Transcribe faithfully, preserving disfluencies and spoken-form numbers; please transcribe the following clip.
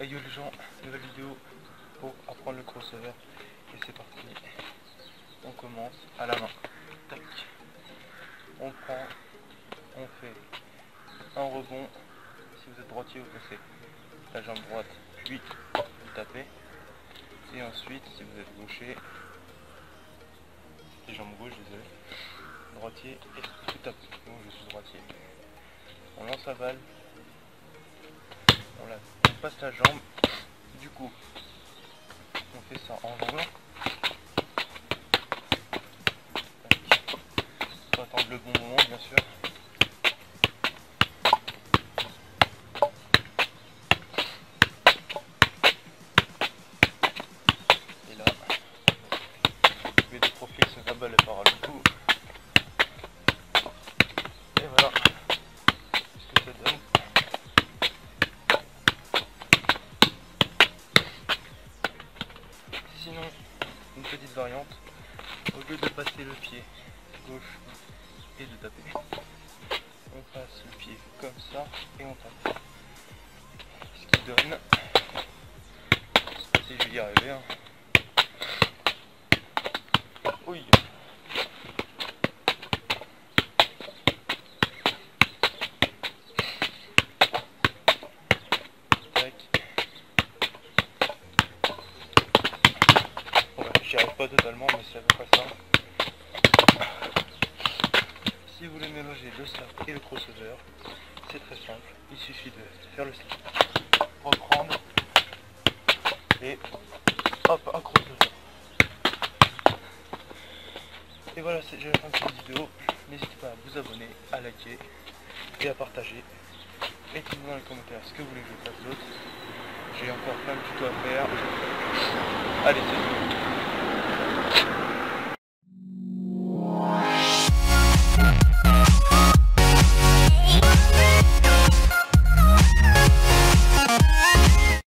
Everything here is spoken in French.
Hey yo les gens, nouvelle vidéo pour apprendre le crossover. Et c'est parti. On commence à la main. Tac. On prend, on fait un rebond. Si vous êtes droitier, vous passez la jambe droite, puis vous tapez. Et ensuite, si vous êtes gaucher, les jambes gauche, désolé, droitier et vous tapez. Donc je suis droitier. On lance la balle. On, la, on passe la jambe. Du coup, on fait ça en jonglant. Il faut attendre le bon moment, bien sûr. Et là, je vais de profil sur la balle et par le coup. Et voilà ce que ça donne. Sinon, une petite variante, au lieu de passer le pied gauche et de taper, on passe le pied comme ça et on tape. Ce qui donne, je sais pas si je vais y arriver, hein. Oui. Tac. Ouais, j'y arrive pas totalement, mais c'est à peu près ça. Si vous voulez mélanger le slap et le crossover, c'est très simple. Il suffit de faire le slap, reprendre et hop, un crossover. Et voilà, c'est déjà la fin de cette vidéo. N'hésitez pas à vous abonner, à liker et à partager. Et dites-moi dans les commentaires ce que vous voulez que je fasse d'autre. J'ai encore plein de tutos à faire. Allez, c'est tout.